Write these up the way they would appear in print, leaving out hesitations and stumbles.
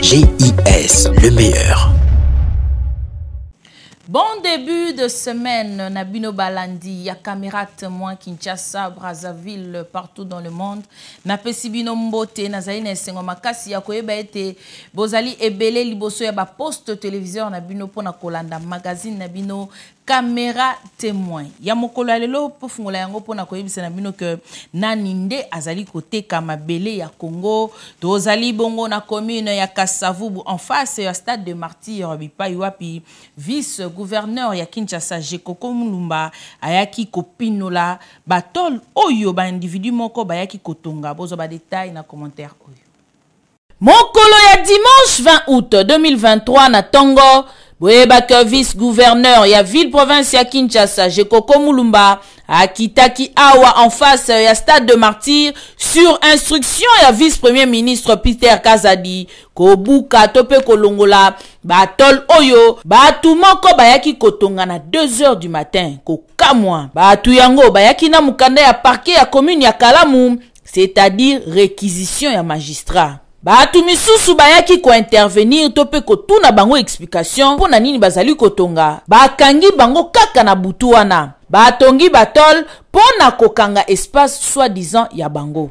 GIS, le meilleur. Bon début de semaine, Nabino Balandi, ya caméra témoin Kinshasa, Brazzaville, partout dans le monde. Na pesibino mbote, nazali na esengo makasi ya koyeba ete bozali ebele liboso ya ba poste téléviseur Nabino pona kolanda magazine Nabino caméra témoin. Ya mokolo ya lelo po fungola yango pona koyebisa Nabino que naninde azali koteka mabele ya Congo, tozali bongo na commune ya Kasavubu en face ya stade de Martyr bipai wapi vice gouverneur ya Kinshasa Jekoko Mulumba ayaki kopinola batol oyo ba individu moko bayaki kotonga bozo ba détail na commentaire oyo. Mokolo ya dimanche 20 août 2023 na Tongo boyeba que vice gouverneur ya ville province ya Kinshasa Jekoko Mulumba akitaki awa en face ya stade de Martyr sur instruction ya vice premier ministre Peter Kazadi kobuka tope kolongola batol oyo batu moko bayaki kotonga na 2h du matin kokamwa batu yango bayaki na mukanda ya parquet ya commune ya Kalamu, c'est-à-dire réquisition ya magistrat. Batu misusu bayaki ko intervenir tope kotuna bango explication pona nini bazali kotonga bakangi bango kaka na butu wana batongi batol pona kokanga espace soi-disant ya bango.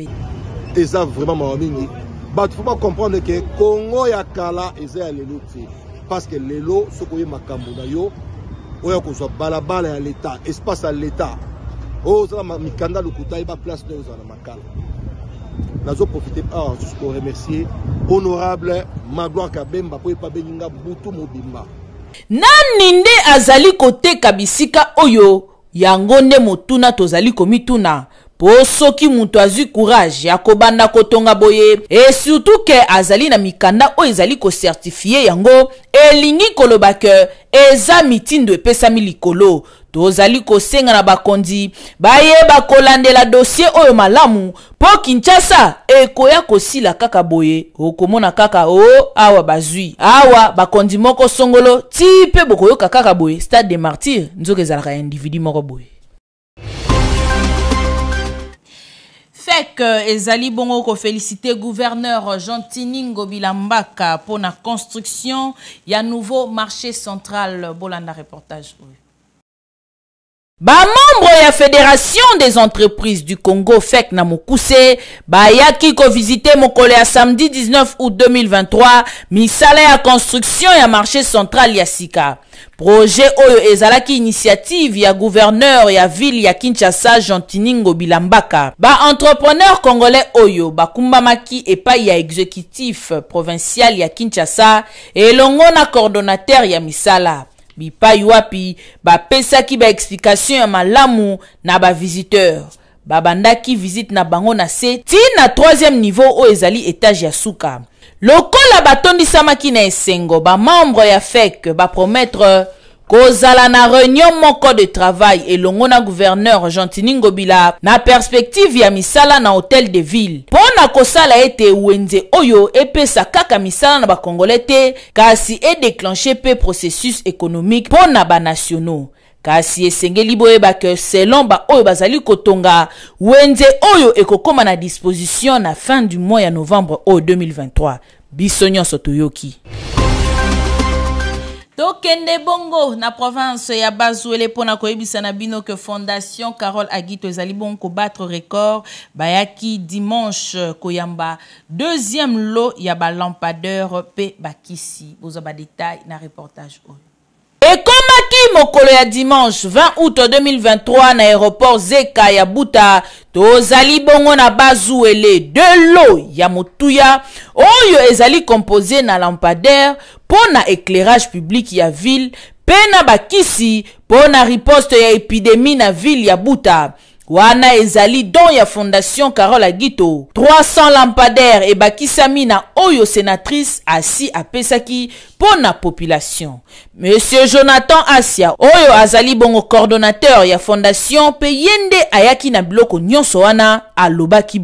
Eza vraiment mamingi batu faut pas comprendre que Congo ya kala eza ya lelo ti parce que lelo sokoye makambo na yo oya ko so balabala ya l'état espace ya l'état o za mikanda lokuta iba place de za na makala. Nous profiter pour remercier honorable Magloire Kabemba pour pas beninga butu mobimba. Naninde azali kote kabisika oyo yango nde motuna tozali komituna po soki mutu azwi courage ya kobanda kotonga boye et surtout que azali na mikanda o ezali ko certifier yango elingi koloba ke eza mitindo epesami likolo tozali kosenga na bakondi bayeba kolandela dossier oyo malamu po Kinshasa ekoya kosila kaka boye okomona kaka o awa bazwi awa bakondi moko songolo tipe bokoyoka kaka boye stade de Martyr nzoka ezalaka individu moko boye. Fait que ezali bongo ko féliciter gouverneur Jean-Tiningo Bilambaka pour la construction ya nouveau marché central bolanda reportage. Ba membre ya Fédération des entreprises du Congo FEC na Mokuse bayaki ko visiter mokolo ya samedi 19 août 2023 misala ya construction ya marché central ya Sika. Projet oyo ezalaki initiative ya gouverneur ya ville ya Kinshasa Jean-Tiningo Bilambaka. Ba entrepreneur congolais oyo bakumbamaki epai ya exécutif provincial ya Kinshasa elongo na coordonnateur ya misala. Bipai wapi bapesaki ba explication ya malamu na ba visiteur. Babandaki visite na bango na se ti na 3e niveau o ezali étage ya suka. Lokola batondisamaki na esengo ba membre ya FEC ba promettre kozala na réunion moko de travail elongo na gouverneur Jean-Tiningo Bila na perspective ya misala na hôtel de ville pona kosala ete wenze oyo epesa kaka misala na bakongolais te kasi e déclencher pe processus économique pona ba nationaux kasi esengeli boyeba que selon ba oyo bazali kotonga wenze oyo ekokoma na disposition na fin du mois ya novembre 2023 biso nyonso toyoki. Tokende bongo na province ya Bazuele pona koyebisa na bino que Fondation Carole Agito ezali bon ko battre record bayaki dimanche koyamba 2e lot ya ba lampadaire pe bakisi bozo ba détail na reportage oyo. Ekomaki mokolo ya dimanche 20 août 2023 na aéroport Zeka ya Buta tozali bongo na Bazuele de lo ya motuya oyo ezali composé na lampadaire pona éclairage public ya ville pena bakisi pona riposte ya épidémie na ville ya Buta. Wana ezali don ya Fondation Carole Agito 300 lampadaires et bakisami na oyo sénatrice asi apesaki pona population. Monsieur Jonathan Asia oyo azali bongo coordonnateur ya Fondation pe yende ayaki na biloko nyonso wana alobaki boye.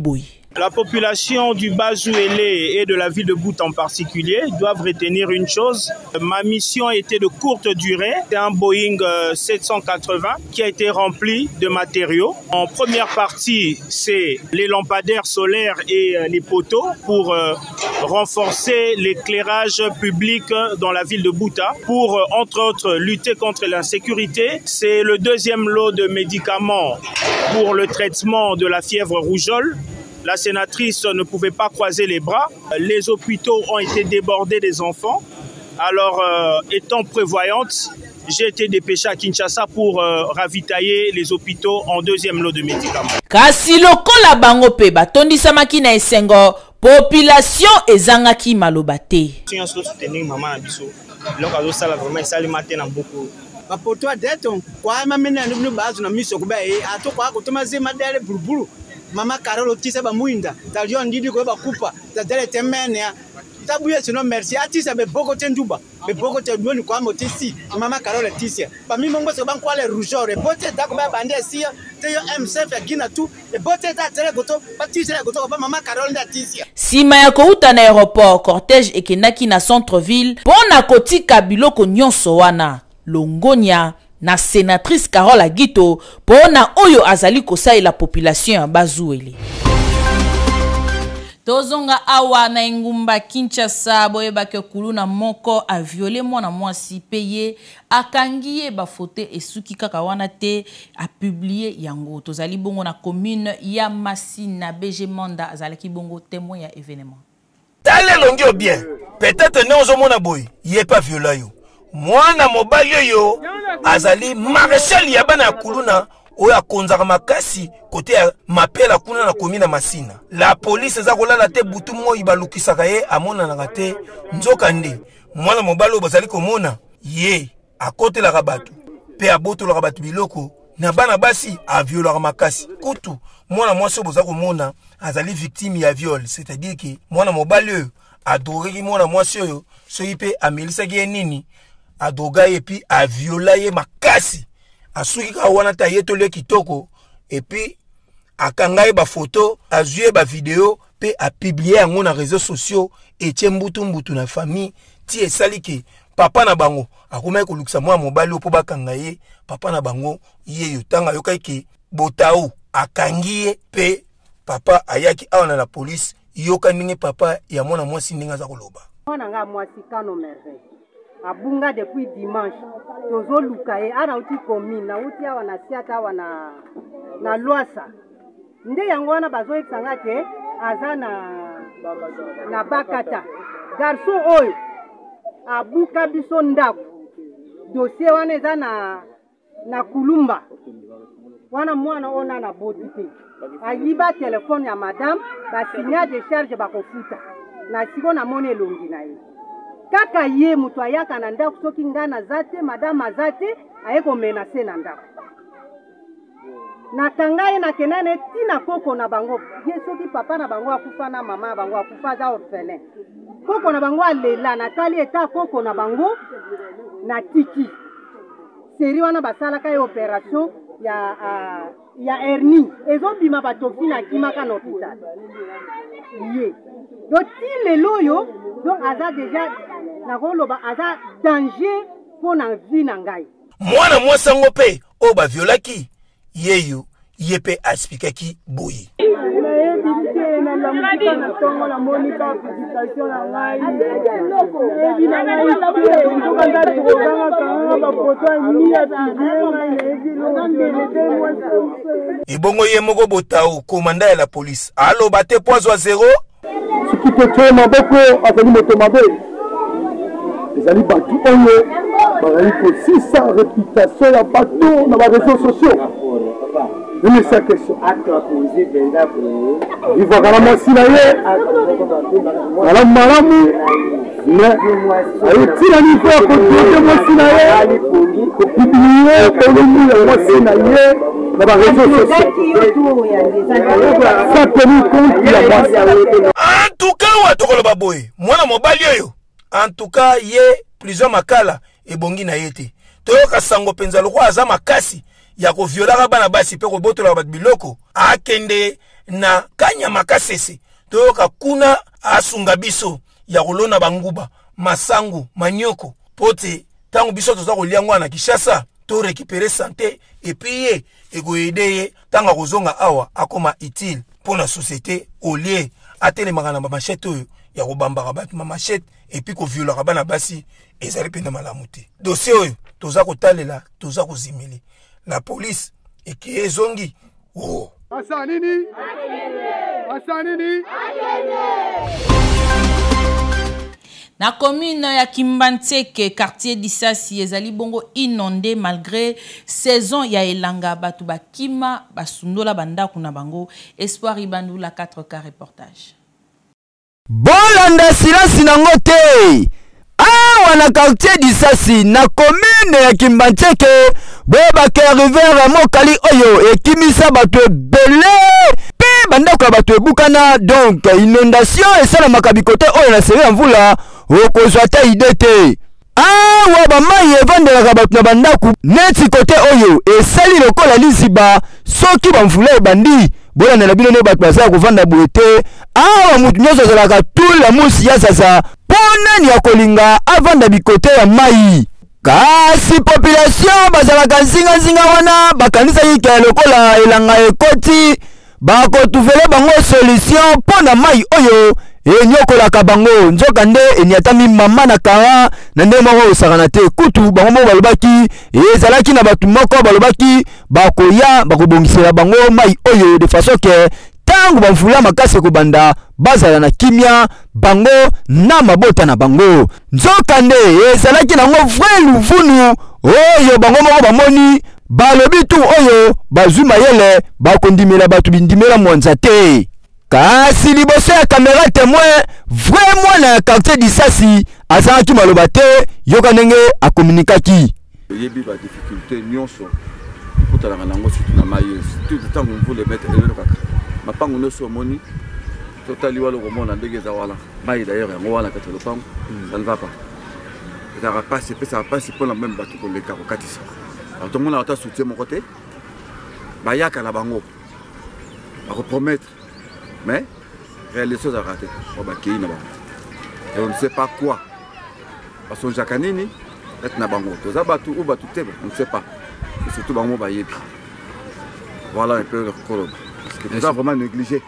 La population du Bas-Zouélé et de la ville de Bouta en particulier doivent retenir une chose. Ma mission était de courte durée. C'est un Boeing 780 qui a été rempli de matériaux. En première partie, c'est les lampadaires solaires et les poteaux pour renforcer l'éclairage public dans la ville de Bouta pour, entre autres, lutter contre l'insécurité. C'est le deuxième lot de médicaments pour le traitement de la fièvre rougeole. La sénatrice ne pouvait pas croiser les bras. Les hôpitaux ont été débordés des enfants. Alors, étant prévoyante, j'ai été dépêché à Kinshasa pour ravitailler les hôpitaux en deuxième lot de médicaments. Kasi lokola bango pe batondisamaki na esengo population ezangaki maloba te. Soutenir maman na biso. Donc azosala vraiment esalimate na beaucoup. Bapoto adeto kwa mamena no bazo na miso kubaye atokwa kotomaze madele bulubulu. Mama Carole tisa ba muinda talion ndidi ko ba kupa tadele temene tabuye sino merci atisa be boko tenduba be boko tendoni kwa motisi Mama Carole tisia pa mi mongo so ban kwa le rougeur bote ta ko ba bande sia te yo MCF akina tu e bote ta tele goto patisa goto ba Mama Carole nda tisia sima ya kouta na aéroport cortège ekenaki na centre ville pona kotika biloko nyonso wana longonia na sénatrice Carole Agito pona oyo azali kosai la population ya Bas-Zouélé. Tozonga awa na engumba Kinshasa boyeba ke kuluna moko a violé mwana mwasi peye akangiye ba foto esuki kaka wana te a publié yango tozali bongo na commune ya Masina BG Manda azalaki bongo témoin ya événement. Tale longio bien peut-être ne ozomona boy yé pas violent yo mwana mobali yo azali maréchal ya bana kuluna oya konzaka makasi kote ya mapela kuna na komina Masina. La police eza kolala te butu moi balukisaka ye amona na te nzoka nde mwana mobali bazali komona ye akotelaka bato pe abotolaka bato biloko na bana basi aviolaka makasi kutu mwana mwasi boza komona azali victime ya viol, c'est-à-dire que mwana mobali adoreki mwana mwasi oyo soki pe amelisaki ye nini adoga ye pi aviola ye makasi asuki ka wana ta yetole kitoko et puis akanga ba photo azue ba vidéo pe a publier yango na réseaux sociaux et tiembutu mbutu na famille ti esaliki papa na bango akomai ko lukisa mwa mobali opo bakanga ye papa na bango ye yotanga yokai ke botao akangiye pe papa ayaki awana la police yoka ninge papa ya mwana mwasi ninga za koloba mwana nga mwasi kano merveille abunga depuis dimanche tozo lukaye ana uti commune na uti awa na siata awa na Lwasa nde yango wana bazo eksanga ke aza na bakata garçon oyo abuka biso ndako dossier wana eza na Kulumba wana mwana ona na boti te ayiba telefone ya madame ba signa de charge bakofuta na siko na mone longi na ye kaka ye mutu ayaka na ndako soki ngana zate madame azate ayeko menacer na ndako na kanga ye na kenane tina koko na bango ye soki papa na bango akufa na mama bango akufa za orphelin koko na bango alela na kali eta koko na bango na tiki seri wana basalaka ye opération ya hernie ezobima batofi na kimaka na hôpital ye donc ti lelo yo donc aza déjà na koloba aza danger pour na vie na ngai mwana mwasango pe o ba violaki yeyo yepe aspikaki boyi ibongo ye moko botao komanda ya la police alo bate poizo 0 qui te tue maboko azali moto mabe ezali batu oyo bazali kosisa réputation ya bato na baréseaux sociaux une seule question ivaka na mwasi na ye malamu malamu ayetina nivo ya kotude mwasi na ye kopiblie kolumu ya mwasi na ye na baréseaux sociaux sa tenu compte ya mwasi en tout cas watokolo baboye mwana mobali oyo en tout cas ye plusieurs makala ebongi na ye te toyoka sango penza lokwa aza makasi ya koviolaka bana basi pe kobotolaka bato biloko akende na Kanyama Kasese toyoka kuna asunga biso ya kolona banguba masangu manyoko pote tangu biso toza koliangwa na Kishasa to récupérer santé et puis egoyede tanga kozonga awa akoma utile pour la société au lieu atelemaka na machette oyo ya kobambaka bato machette et puis ko violaka bana basi ezali pena malamu te. Dossier oyo toza kotalela toza kozimeli la police eki ezongi oh Asanini Na commune ya Kimbanteke, quartier d'Issasi, ezali bongo inondé malgré saison ya elanga batu bakima basundola banda kuna bango. Espoir Ibandula 4K reportage. Bolanda silasi nango te. Awa na quartier d'Issasi na commune ya Kimbanteke, boba ke rivière mokali oyo ekimisa batu ebele. Pe banda kwa batu ebukana donc inondation esala makabikote oyo na seri mvula. Okozwa ta idete. Awa bamayi evandelaka bato na bandaku neti kote oyo esali lokola liziba soki bamvula ebandi bolanda na bino ne bato bazala kovanda boye te. Awa mutu nyonso azalaka tula musi ya zaza mpo nani ya kolinga avanda bikote ya mayi. Kasi population bazalaka nzinga wana bakanisaki ke lokola elanga ekoti bakotuvele bango solution mpo na mayi oyo enyokolaka bango nzoka nde eniatami mama na kara na nde moko osakana te kutu bango moko balobaki ezalaki na batu moko balobaki bakoya bakobongisela bango mai oyo de façon ke tangu bamvula makasi ekobanda bazala na kimia bango na mabota na bango nzoka nde ezalaki nango vrai luvunu oyo bango moko bamoni balobi tu oyo bazwi mayele bakondimela batu bindimela mwanza te. Kasi liboso ya caméra témoin vraiment na quartier d'Issasi azalaki maloba te yoka ndenge akomunikaki yebi ba difficulté nyonso kotalanga nango surtout na maïs tout le temps on voulait mettre le kaka mapango nyonso moni totali walo komona ndenge za wala maïs d'ailleurs yango wana katelo pango ça ne va pas ça va passer pour la même bateau pour les carreaux katisa alors tout le monde a soutien mon côté bayaka na bango ba repromettre. Mais les choses à rater. Et on ne sait pas quoi. Parce que Jakanini, on ne sait pas. Et surtout, voilà un peu le problème. Parce que nous avons vraiment négligé.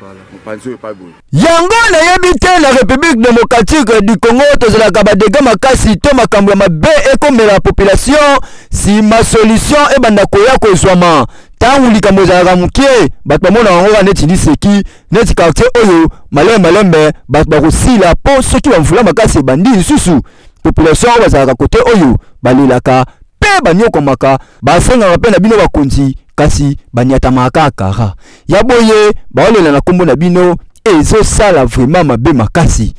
Yango na yebite la République démocratique du Congo tozalaka badega makasi to makambo mabe ekomela population si ma solution ebanda koya kozwama tangu likambo zalaka mukie bato bamona wango neti liseki neti quartier oyo malembe bato bakosila po soki bamvula makasi ebandi lisusu population bazalaka kote oyo balelaka pe banyokomaka basengaka mpe na bino bakonzi kasi banyatamaka kaka ya boye baolela na kombo na bino ezosala vraiment mabe makasi.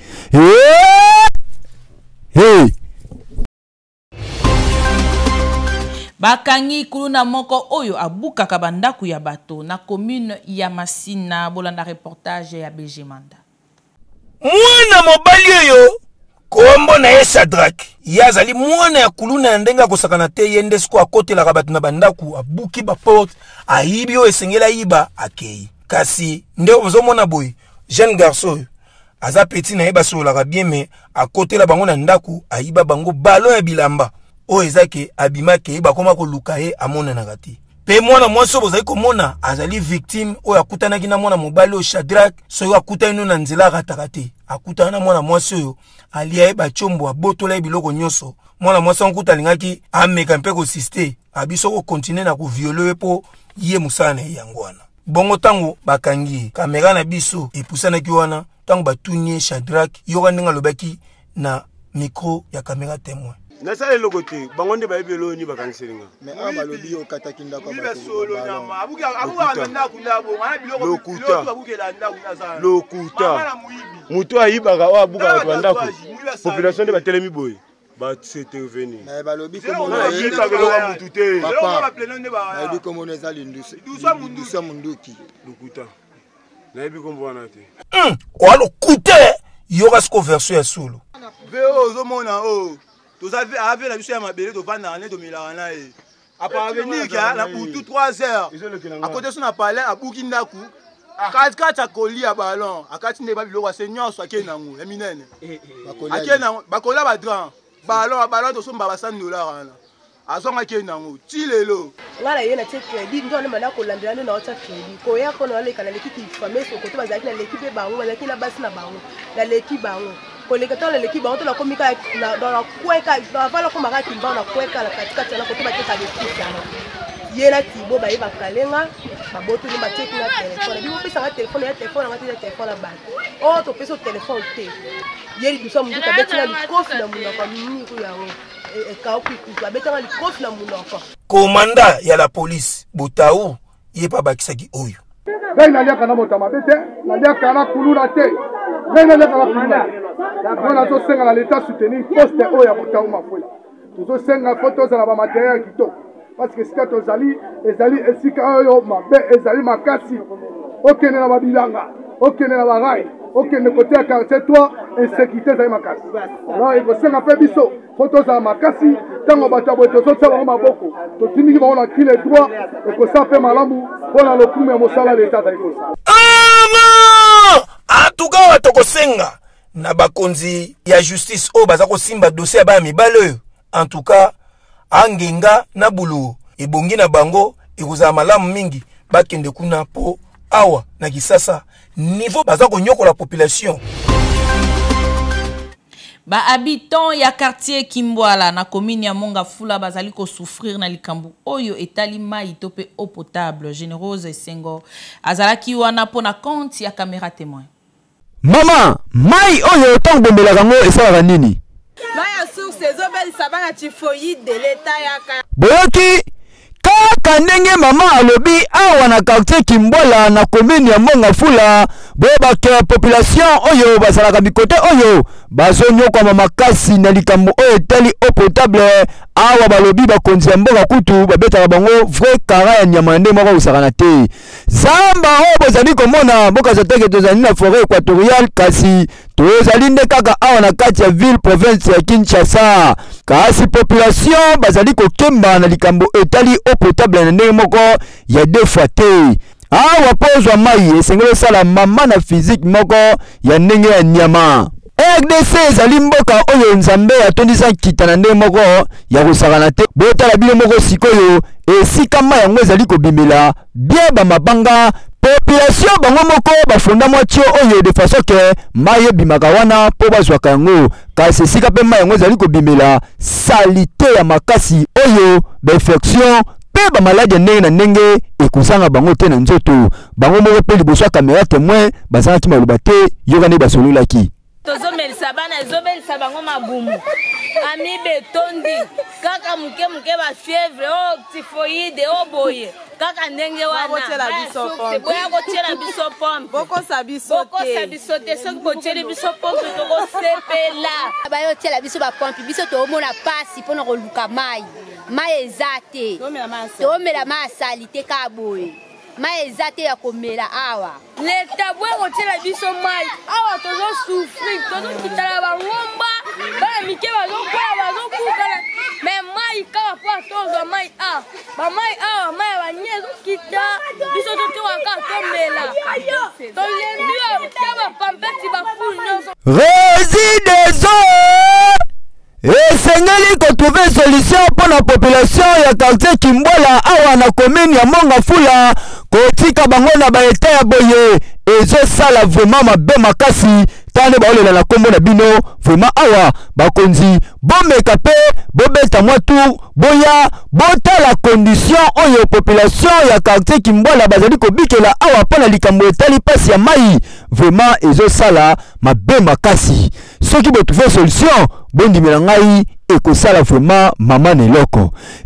Bakangi kuluna moko oyo abukaka bandaku ya bato na commune ya Masina bolanda reportage ya BG Manda. Mwana mobali oyo kombo na ye Shadrack yazali mwana ya kuluna ya ndenga kosakana te yende siko akotelaka bato na bandaku abuki ba porte ayibi oyo esengela yiba akei kasi nde ozomona boy jeune garçon aza petit na yeba solaka bien mais akotela bango na ndaku ayiba bango balo ya bilamba oyo ezake abimake yeba koma koluka ye amona na gati pe mwana mwaso bozali komona azali victime oyo akutanaki na mwana mobali oyo Shadrack soyo akutani na nzela akataka te akutana na mwana mwasi oyo alia ye bachombo abotola biloko nyonso mwana mwasi ankuta alingaki ameka mpe kosiste abiso kokontinue na koviole po ye musala na ye yango wana bongo tango bakangi kamera na biso epusanaki wana tango batunie Shadrack yoka ndenge alobaki na micro ya kamera témoin. Nasale lokote bangonde ba ebelo ni bakangiselinga mais aba lobi okataki ndako ba solo nyama abuka banda kunda bo wana biloko lokuta mutu ayibaka o abuka banda ko population de batelemi boy ba s'intervenir mais ba lobi comme on a yibaka mutu te papa ba lobi comme on est l'industriel munduki lokuta na yebi comme wana te o lokuta yoka sko version ya solo veo zo mona o tous avez la mission à ma belle de Vanane de Milana à parvenir là pour tout 3 heures à côté son a parlé à Bukindaku Kati akolia ballon, akati ne ba biloko se nyonso akena ngo, eminene. Akena bakola ba dran. Ballon to so mbaba $100 wana. Azonga akena ngo, ti lelo. Ngala yena te credit ndo na ko landela ndo na ota credit. Ko ya ko na le kana l'équipe fameso ko to bazaki na l'équipe bango, bazaki na basi na bango. Na l'équipe bango. Ko le kata na l'équipe bango to na komika dans la kweka, avant la komaka kimba na kweka la katika na ko to bateka de kisa. Yena tibo ba yeba kalenga baboto ni bateki na telefone bibo pesa na telefone ya telefone na telefone la bana oh to pesa telefone te yeli biso mundu ka betina likofi na mundu kwa nini ku yawo e ka ku betina likofi na mundu kwa komanda ya la police Botaou yepa bakisaki oyo Gaina lia kana motama bete na lia kana kuluna te Gaina lia kana kuluna on a to senga na l'état soutenir poste oyo ya Botaou mafola to senga photos na ba matériel kitoko parce que si tu ezali esika oyo mabe ezali makasi okende na babilanga okende na barai okende côté ya quartier toi insécurité ezali makasi alors ekosenga mpe biso po tozala makasi ntango bato ya boye tozotia bango maboko totindiki bango na kile droit ekosala mpe malamu mpo na lokumu ya mosala leta azali kosala atuka awa tokosenga na bakonzi ya justice oyo baza kosimba dossier ya bana mibale oyo en tout cas angenga na bulu ebongi na bango ekozala malamu mingi bakende kuna po awa na kisasa niveau baza konyoko la population ba habitants ya quartier Kimbwala na commune ya Mongafula bazali ko souffrir na likambu oyo etali mai to pe eau potable Générose Sengo azalaki wana pona compte ya caméra témoin. Mama mai oyo tango bombelaka ngo esalaka nini? Maya source ezobeli sabana tifoyide de l'état ya boyoki kaka ndenge mama alobi awa na quartier Kimbwala na commune ya Mongafula boyebaka population oyo bazalaka bikote oyo bazonyokwa makasi na likambo oyo etali eau potable awa balobi bakonzi ya mboka kutu babetaka bango vrai kara ya nyama nde moko usakana te zamba oyo bozali komona mboka zateke tozali na forêt équatoriale kasi tozali nde kaka awa na kati ya ville province ya Kinshasa kasi population bazali kokemba na likambo etali eau potable na ndenge moko ya deux fois te awa pozwa mai esengeli sala mama na physique moko ya ndenge ya nyama RDC ezali mboka oyo nzambe atondisa kita na ndenge moko ya kosakana te botala bino moko sikoyo esika mai yango ezali kobimela bie bamabanga population bango moko bafunda mwatio oyo de façon ke mai ebimaka wana po bazwaka yango kasi esika mpe mai yango ezali kobimela salite ya makasi oyo bainfection pe ba malade ndenge na ndenge ekusanga bango te na nzoto bango moko pe liboso ya caméra témoin bazalaki maloba te yoka nde basololaki tozomelisa bana ezobelisa bango mabumu amibe tondi kaka muke ba fièvre o typhoïde o boye kaka ndenge wana boya kotiela biso pompe bokosa biso te soki botieli biso pompe tokosepela bayotiela biso bapompe biso toomona pasi mpona koluka mai eza te toomela mai asali te ka boye mai eza te ya komela awa leta boya kotiela biso mai awa tozosufri tozokitala bangomba bana mike bazokwela bazokukana me mai kaka po atozwa mai a bamai awa mai ya banye ezokita biso totewaka tomela tolembi batia bapampeti bafulu nyonso résideso esengeli kotrouver solution pour la population ya quartier Kimbwala awa na commune ya Mongafula kotika bango na baeta ya boye ezosala vraiment mabe makasi tane baolela na kombo na bino vraiment awa bakonzi bomeka pe bobeta mwatu boya botala condition oyo population ya quartier Kimbwala bazali kobikela awa pona likambo etali pasi ya mai vraiment ezosala mabe makasi soki botrouver solution bondimela ngai ekosala vraiment mama neloko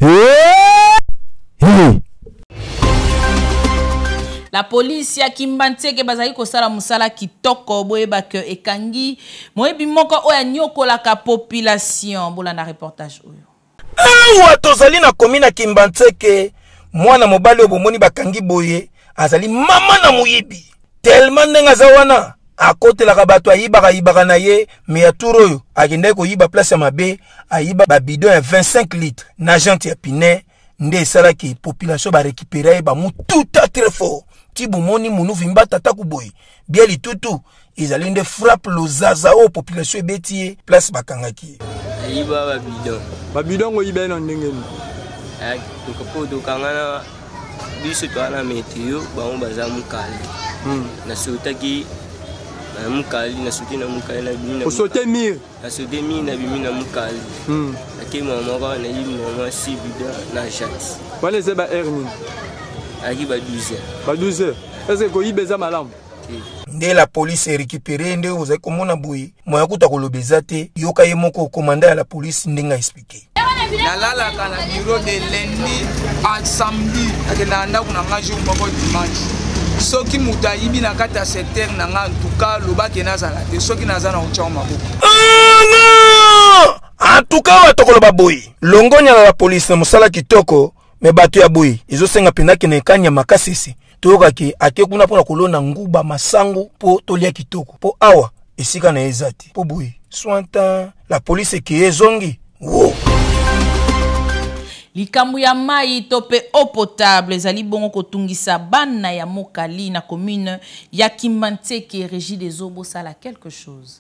La police ya Kimbanteke bazali kosala musala kitoko boyeba ke ekangi moyebi moko oya nyokola ka population bola na reportage oyo awa tozali na komina Kimbanteke mwana mobali obomoni bakangi boye azali mama na muyibi tellement ndenga za wana akotelaka bato ayibaka na ye me ya turo oyo akende koyiba place ya mabe ayiba ba bidon ya 25 litres na jante ya pine nde esalaki population ba récupérer ba mututa très fort tibu moni munu vimba tata kuboy bien litutu ezali nde frappe lozaza o population ebeti place bakangaki ayiba babidon babidon ngo ibena ndengeni tukapo kangana biso twana meteo bango baza mukali na sotaki na mukali na sote na mukali na bimina osote mir na sote mi na bimina mukali ake mama ka na yimi mama sibida na chat wana zeba erni aki ba 12 est-ce que koyibeza malamu nde la police est récupérée nde ozali komona boye moya kuta kolobeza te yoka ye moko commandant ya la police ndenga expliquer nalalaka na bureau de lundi à samedi akenda ndako na nga jour moko dimanche soki mutu ayibi na kati ya secteur na nga ntuka lobaki nazala te soki naza na otya maboko en tout cas watokoloba boye longonya na la police na mosala kitoko me bato ya boye ezosenga mpena kende ekanya makasisi toyokaki ake kuna mpona kolona nguba masango po tolia kitoko po awa esika na eza te po boye swanta la police ekeye ezongi likambo ya mai to pe eau potable ezali bongo kotungisa bana ya mokali na commune ya Kimbanteke régie des eaux bosala quelque chose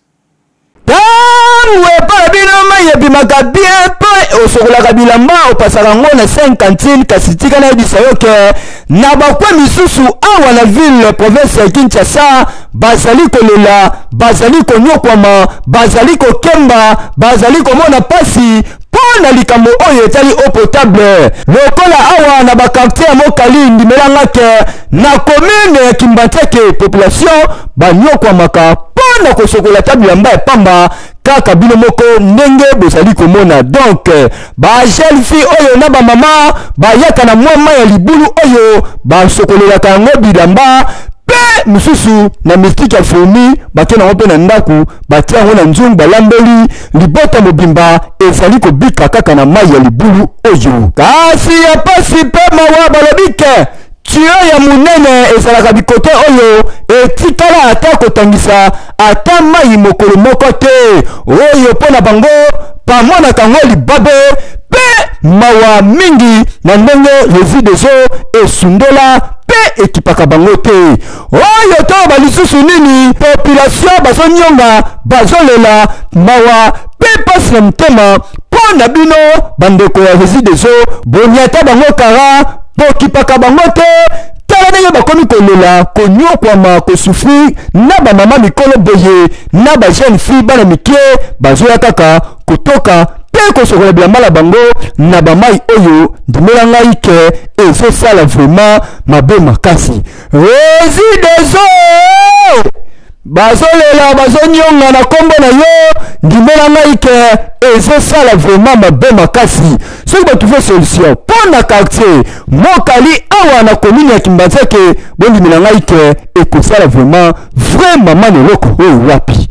Wepa bino mai ebimaka bien po osokolaka bilamba opasaka ngo na 50 kasi tika na yebisa yo ke na bakwe misusu awa na ville province ya Kinshasa bazali kolela bazali konyokwama bazali kokemba bazali komona pasi pona likambo oyo etali eau potable lokola awa na bakartier ya mokali ndimelanga ke na commune ya Kimbanteke population banyokwamaka pona kosokola ta bilamba epamba kaka bino moko ndenge bozali komona donc ba jeune fille oyo na ba mama bayaka na mwa ya libulu oyo basokolelaka yango bilamba pe misusu na mystique ya fourmi bakena ngo pe na ndaku batia ngo na nzungu balambeli libota mobimba ezali kobika kaka na mai ya libulu oyo kasi ya pasi pe mawa balobike tuyau ya munene ezalaka bikote oyo etikala ata kotangisa ata mai mokolo moko te oyo mpona bango bamonaka ngo libabe pe mawa mingi na ndenge régie des eaux esundola pe ekipaka bango te oyo to balisusu nini population bazonyonga bazolela mawa pe pasi na motema mpo na bino bandeko ya régie des eaux boniata bango kara pokipaka bango te tala ndenge bakomi kolela konyokwama kosufrir na bamama mikolo boye na bajeune fille bana mike bazoya kaka kotoka pe kosokola bilamba na bango na bamai oyo ndimela ngai ke ezosala vraiment mabe makasi régie des eaux bazolela bazonyonga na kombo na yo ndimela ngai ke ezosala vraiment mabe makasi soki batuve solution mpo na quartier mokali awa na commune ya Kimbanteke bondimela ngai ke ekosala vraiment vraiment eloko oyo wapi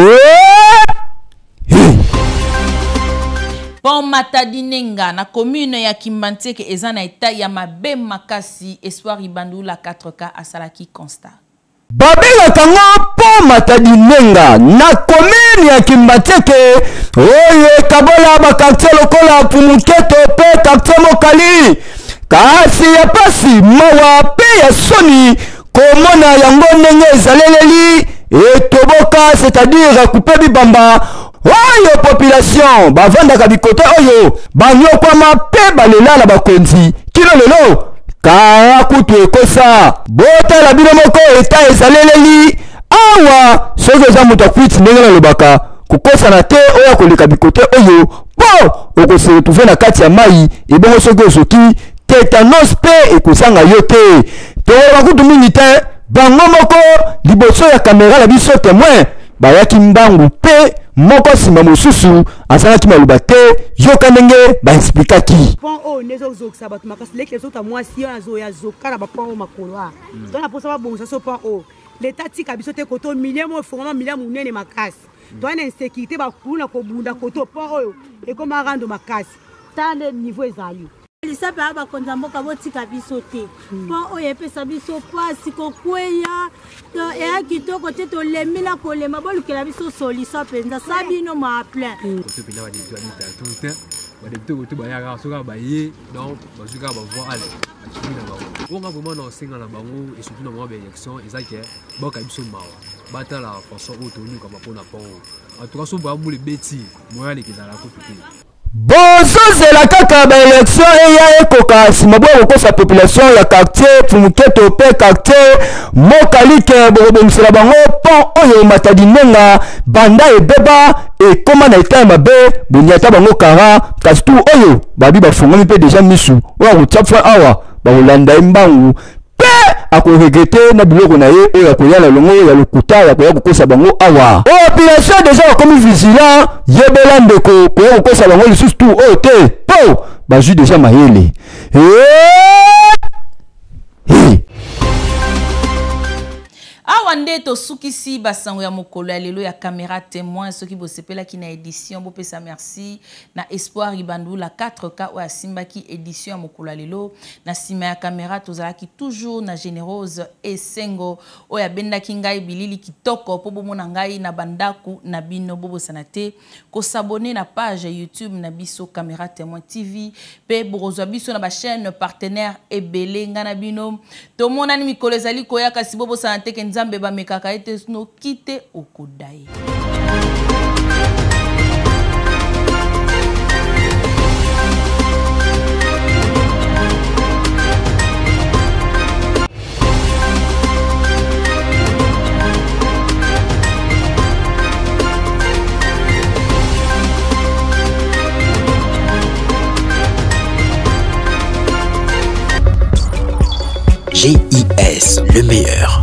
Pon Matadi Nenga na commune ya Kimbanteke eza na eta ya mabe makasi Espoir Ibandula 4K asalaki constat babengaka ngo po Matadi Nenga na commune ya Kimbanteke oyo ekabola bakartier lokola Pumuketo pe quartier mokali kasi ya pasi mawa pe ya soni komona yango ndenge ezaleleli etoboka c'est-à-dire coupe bibamba oyo population bavandaka bikote oyo banyokwama pe balela na bakonzi kilo lelo kaya kutu ekosa botala bino moko eta ezaleleli awa soki eza moto akwiti ndenge nalobaka kokosana te oyo akoleka bikote oyo po okoseretrouve na kati ya mai ebongo soki ozoki tétanos pe ekosanga yo te tokola kutu mingi te bango moko liboso ya kamera na biso témoin bayaki mbangu pe moko nsima mosusu azalaki maloba te yoka ndenge baexplikaki pont oyo nde ezozokisa bato makasi leki ezota mwasi oyo azoya zoka na bapont oyo makolo a to na mposa babongisa so pont oyo leta tika biso te koto milie mo efongama milie monene makasi toa na insécurité bakulu na kobunda koto pont oyo ekoma rando makasi tala nde niveau ezali lisape ya bakonzi ya mboka botika biso te mpo oyo epesa biso pasi kokweya eya kitoko te tolemi na kolema bolukela biso solisa mpenza sa bino ma plein badepute koto bayaka soki baye donc bazoki kaka bavoi ale bakimi na bango on a vraiment dans 5 ans là-bas et surtout dans mon élection et ça qui est bon quand ils sont morts battre la façon autonome comme pour n'a pas en tout cas so ba mu le beti moi les qui dans la côté bozozela kaka baélection eya ekoka nsima bwa kokosa population ya quartier fumuketo pe quartier mokalike bokobomisela bango pont oyo matadi nenga banda ebeba ekoma na etat ya mabe boniata bango kara kasi tu oyo babi bafungami mpe deja misu oyo akotia fwa awa bakolanda ye mbangu pe akoregrete na biloko na ye oyo akoya na longo ya lokuta ya koya kokosa bango awa population deja bakomi vigilant yebela ndeko koya kokosa bango lisusu tu oyo te po bazwi deja mayele awa nde tosukisi basango ya mokolo ya lelo ya caméra témoin soki bosepelaki na édition bopesa merci na espoir ibandula 4K oyo asimbaki édition ya mokolo ya lelo na nsima ya caméra tozalaki toujours na générose esengo oyo abendaki ngai bilili kitoko mpo bomona ngai na bandaku na bino bobosana te kosabone na page YouTube na biso caméra témoin TV mpe bokozwa biso na bachaîne partenaire ebele nga na bino tomonani mikolo ezali koya kasi bobosana te ke nzambe bamekaka ete no kite okudai. GIS, le meilleur.